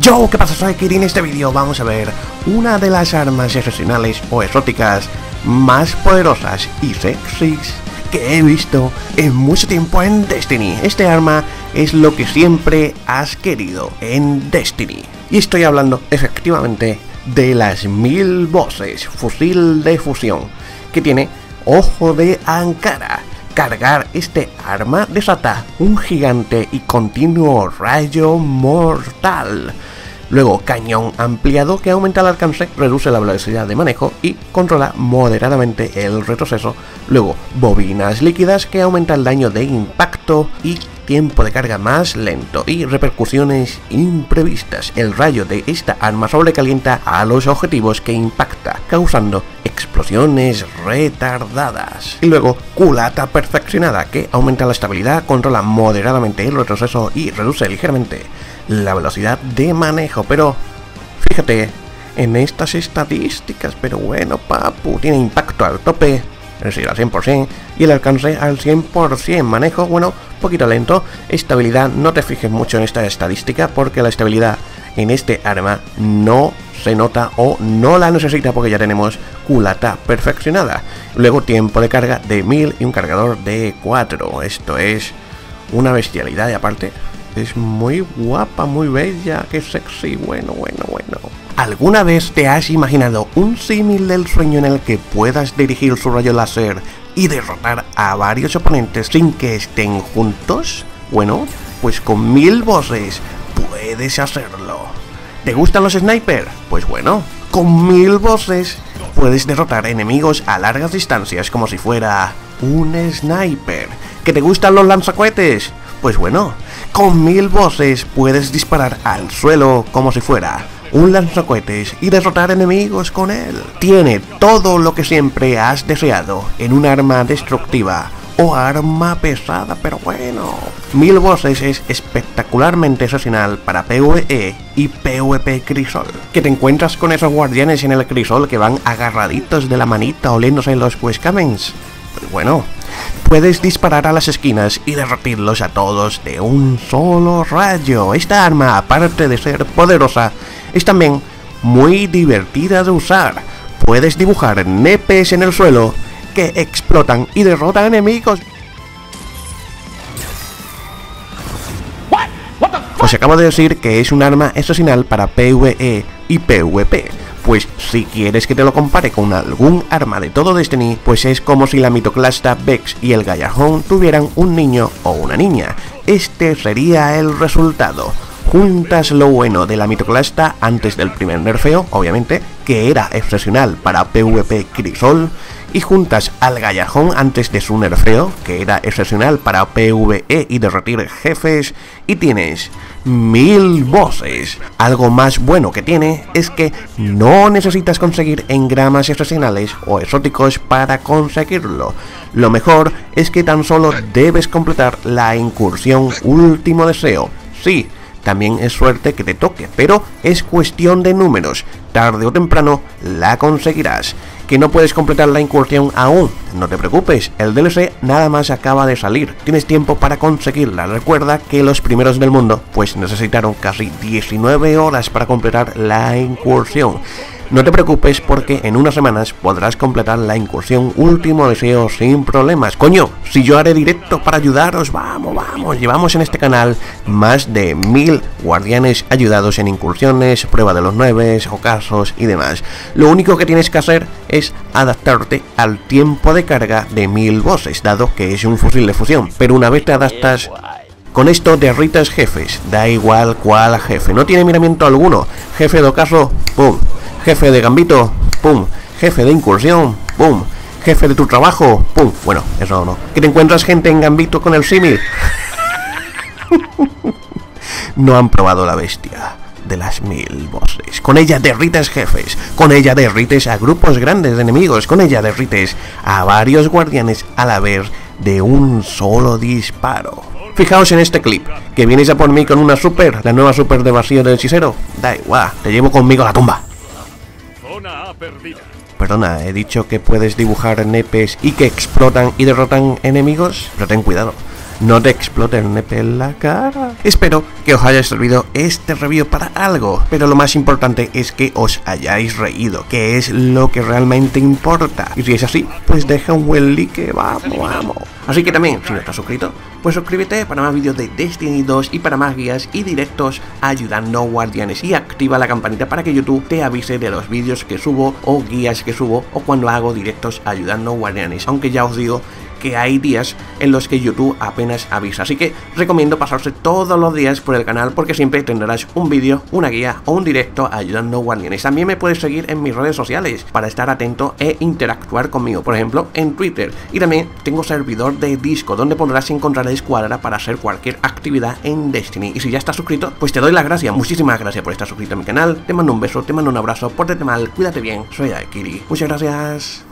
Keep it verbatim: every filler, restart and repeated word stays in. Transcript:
Yo, ¿qué pasa? Soy Kiri. En este vídeo vamos a ver una de las armas excepcionales o exóticas más poderosas y sexys que he visto en mucho tiempo en Destiny. Este arma es lo que siempre has querido en Destiny. Y estoy hablando efectivamente de las mil voces, fusil de fusión, que tiene ojo de Ankara. Cargar este arma desata un gigante y continuo rayo mortal. Luego, cañón ampliado que aumenta el alcance, reduce la velocidad de manejo y controla moderadamente el retroceso. Luego, bobinas líquidas que aumenta el daño de impacto y tiempo de carga más lento y repercusiones imprevistas. El rayo de esta arma sobrecalienta a los objetivos que impacta, causando explosiones retardadas. Y luego, culata perfeccionada que aumenta la estabilidad, controla moderadamente el retroceso y reduce ligeramente la velocidad de manejo. Pero fíjate en estas estadísticas, pero bueno, papu, tiene impacto al tope, es decir, al cien por cien, y el alcance al cien por cien. Manejo, bueno, poquito lento. Estabilidad, no te fijes mucho en esta estadística porque la estabilidad en este arma no se nota o no la necesita porque ya tenemos culata perfeccionada. Luego, tiempo de carga de mil y un cargador de cuatro. Esto es una bestialidad y aparte es muy guapa, muy bella, qué sexy, bueno, bueno, bueno. ¿Alguna vez te has imaginado un símil del sueño en el que puedas dirigir su rayo láser y derrotar a varios oponentes sin que estén juntos? Bueno, pues con mil voces puedes hacerlo. ¿Te gustan los snipers? Pues bueno, con mil voces puedes derrotar enemigos a largas distancias como si fuera un sniper. ¿Que te gustan los lanzacohetes? Pues bueno, con mil voces puedes disparar al suelo como si fuera un lanzacohetes y derrotar enemigos con él. Tiene todo lo que siempre has deseado en un arma destructiva o arma pesada, pero bueno. Mil voces es espectacularmente excepcional para PvE y PvP Crisol. ¿Que te encuentras con esos guardianes en el Crisol que van agarraditos de la manita oliéndose los Questcamens? Pues bueno, puedes disparar a las esquinas y derretirlos a todos de un solo rayo. Esta arma, aparte de ser poderosa, es también muy divertida de usar. Puedes dibujar nepes en el suelo que explotan y derrotan enemigos. Os acabo de decir que es un arma excepcional para PvE y PvP. Pues si quieres que te lo compare con algún arma de todo Destiny, pues es como si la Mitoclasta, Vex y el Gaiathon tuvieran un niño o una niña. Este sería el resultado. Juntas lo bueno de la Mitoclasta antes del primer nerfeo, obviamente, que era excepcional para PvP Crisol, y juntas al Gaiathon antes de su nerfeo, que era excepcional para PvE y derretir jefes, y tienes mil voces. Algo más bueno que tiene es que no necesitas conseguir engramas excepcionales o exóticos para conseguirlo. Lo mejor es que tan solo debes completar la incursión último deseo. Sí, también es suerte que te toque, pero es cuestión de números. Tarde o temprano la conseguirás. ¿Que no puedes completar la incursión aún? No te preocupes, el D L C nada más acaba de salir. Tienes tiempo para conseguirla. Recuerda que los primeros del mundo pues necesitaron casi diecinueve horas para completar la incursión. No te preocupes porque en unas semanas podrás completar la incursión último deseo sin problemas. Coño, si yo haré directo para ayudaros, vamos, vamos. Llevamos en este canal más de mil guardianes ayudados en incursiones, prueba de los nueve, ocasos y demás. Lo único que tienes que hacer es adaptarte al tiempo de carga de mil voces, dado que es un fusil de fusión. Pero una vez te adaptas, con esto derritas jefes, da igual cuál jefe, no tiene miramiento alguno. Jefe de ocaso, pum. Jefe de gambito, pum. Jefe de incursión, pum. Jefe de tu trabajo, pum. Bueno, eso no. ¿Que te encuentras gente en gambito con el símil? No han probado la bestia de las mil voces. Con ella derrites jefes, con ella derrites a grupos grandes de enemigos, con ella derrites a varios guardianes a la vez de un solo disparo. Fijaos en este clip, que vienes a por mí con una super, la nueva super de vacío del hechicero. Da igual, te llevo conmigo a la tumba. Perdona, he dicho que puedes dibujar nepes y que explotan y derrotan enemigos, pero ten cuidado. no te explote el nepe en la cara. Espero que os haya servido este review para algo, pero lo más importante es que os hayáis reído, que es lo que realmente importa. Y si es así, pues deja un buen like, vamos, vamos. Así que también, si no estás suscrito, pues suscríbete para más vídeos de Destiny dos y para más guías y directos ayudando guardianes, y activa la campanita para que YouTube te avise de los vídeos que subo o guías que subo o cuando hago directos ayudando guardianes, aunque ya os digo que hay días en los que YouTube apenas avisa, así que recomiendo pasarse todos los días por el canal porque siempre tendrás un vídeo, una guía o un directo ayudando guardianes. También me puedes seguir en mis redes sociales para estar atento e interactuar conmigo, por ejemplo en Twitter, y también tengo servidor de Discord donde podrás encontrar la escuadra para hacer cualquier actividad en Destiny. Y si ya estás suscrito, pues te doy las gracias, muchísimas gracias por estar suscrito a mi canal, te mando un beso, te mando un abrazo, pórtate mal, cuídate bien, soy Aikiri, muchas gracias.